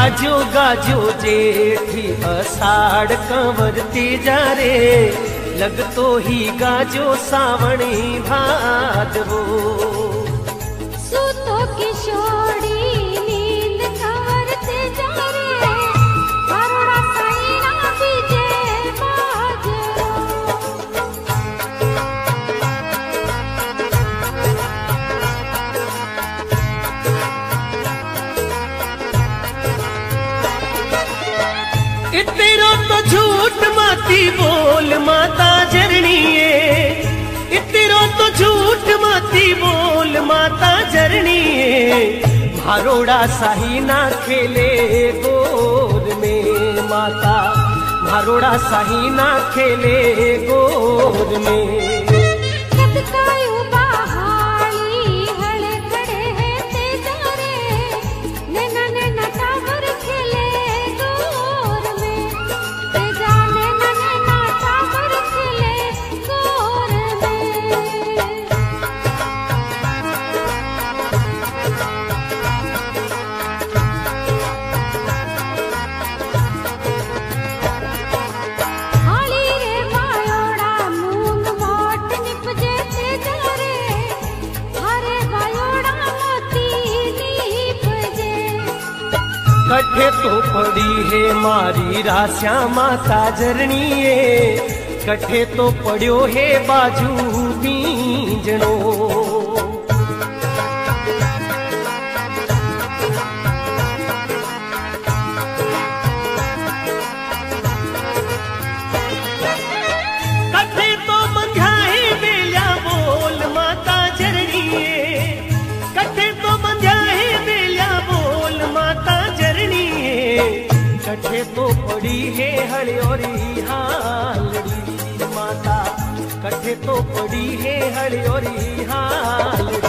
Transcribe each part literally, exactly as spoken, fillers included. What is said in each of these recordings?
गाजो गाजो जेठी अषाढ़ कंवरती जा रे, लगतो ही गाजो सावणी भादरो। सूतो किशोरी नींद कंवरते जा रे, हरोड़ा साईना बीजे बाजरो। इतरो तो झूठ माती बोल माता जरनीए, इतरो तो झूठ माती बोल माता जरनीए। भारोड़ा साही ना खेले गोर में माता, भारोड़ा साही ना खेले गोर में। कठे तो पड़ी है मारी रास्या माता जरनीए, कठे तो पड़ो है बाजू बीजणो। कठे तो बंधा है बेलिया बोल माता जरनीए, कठे तो बंधा है बेलिया बोल माता। कठे तो पड़ी है हरियोरी हालड़ी माता, कठे तो पड़ी है हरियोरी हालड़ी।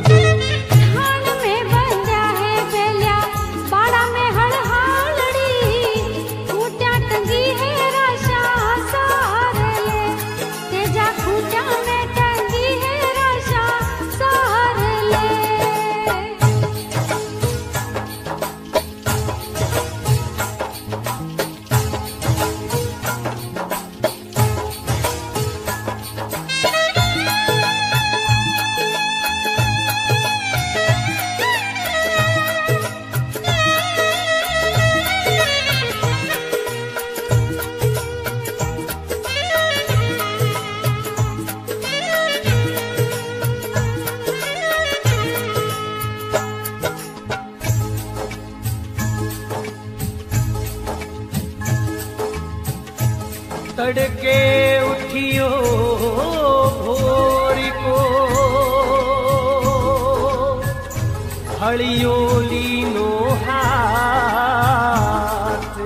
तड़के उठियो भोर को, हलियो लीनो हाथ,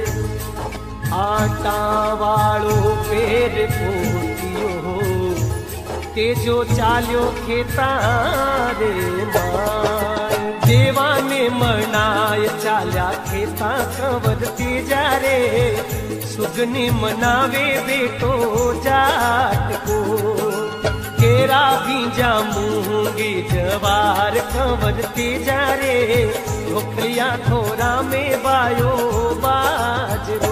आटा वालो पेर पोतियो, तेजो चाल्यो खेता रे मार। देवा ने मनाय चाल्या खेता कंवरती जा रे, सुगनी मनावे बेटो जाट को। केरा बीजा मूंगी जवार कंवरती जा रे, ढोकलिया थोरा में बायो बाजरो।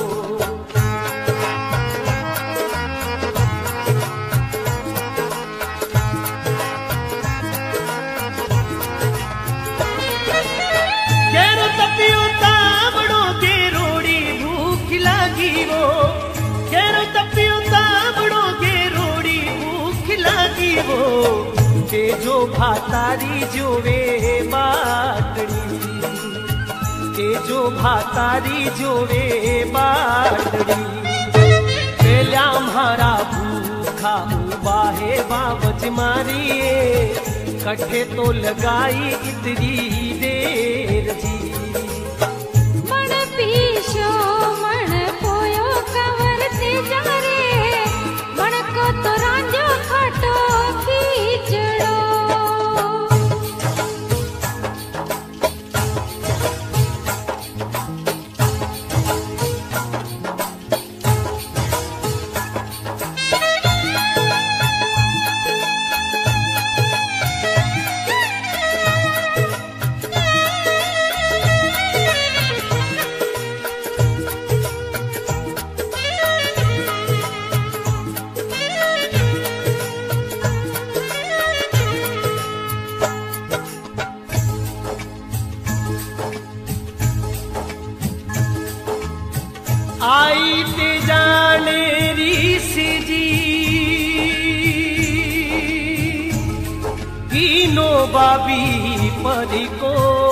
केरो तपियो तावड़ो के रोड़ी भूख लागी वो, केरो तपियो तावड़ो के रोड़ी भूख लागी वो। तेजो भातारी जोवे बाटड़ी, तेजो भातारी जोवे बाटड़ी। पेल्या म्हारा भूखा बाहे बाबज मारिए, कठे तो लगाई इतनी देर जी। मन पीशो मन पोयो कंवरते जा रे, मन को तो रांझो खटो खींचड़ो। दीनो बाबी परी को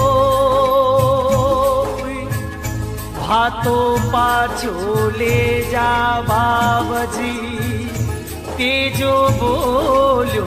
भातो पाछो ले जा बाबजी तेजो बोलो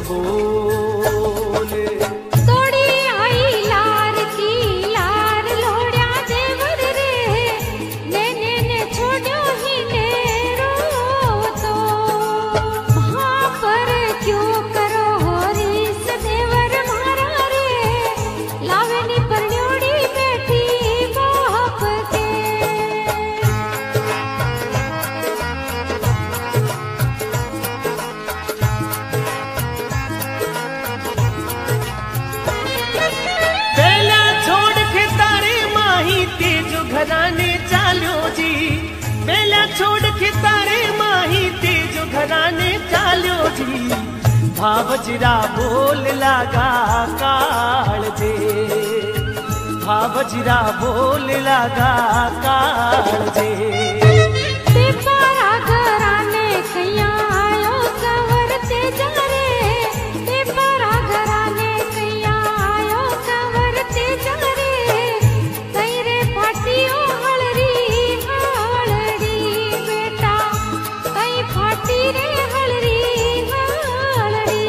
बोल तोड़ी आई लार की लार लोड़या देवर रे ने ने छोड़ो ही ने रो तो वहाँ पर क्यों करो रीस देवर मारा रे लावेनी परन्योड़ी बैठी बाप के पहला छोड़ के तारे माही तेजो घराने चालो जी पहला छोड़ के तारे माही तेजो घराने चालो जी भावजरा बोल लागा काल दे भावजरा बोल लागा काल दे तेपारा घराने कैया आयो कंवर तेजा रे तेपारा घराने कैया आयो कंवर तेजा रे कई रे फाटियो हलरी हलड़ी बेटा कई फाटी रे हलरी हलड़ी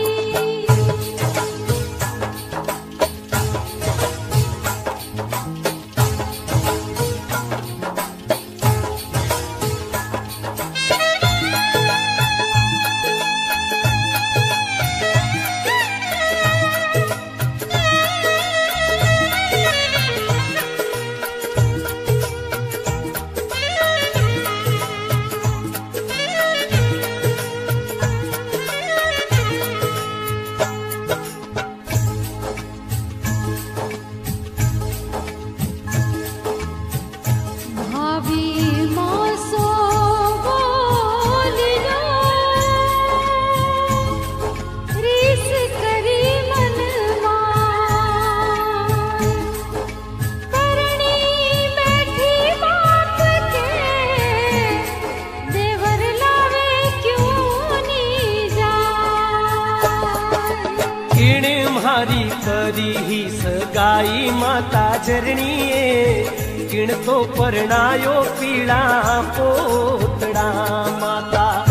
भाभी मोसो बोलियो रीस करी मनवा करणी बैठी बाप के देवर लावे क्यों नी जा किण मारी करी ही सगाई माता जरणीए किण तो परणायो पीड़ा पोतड़ा माता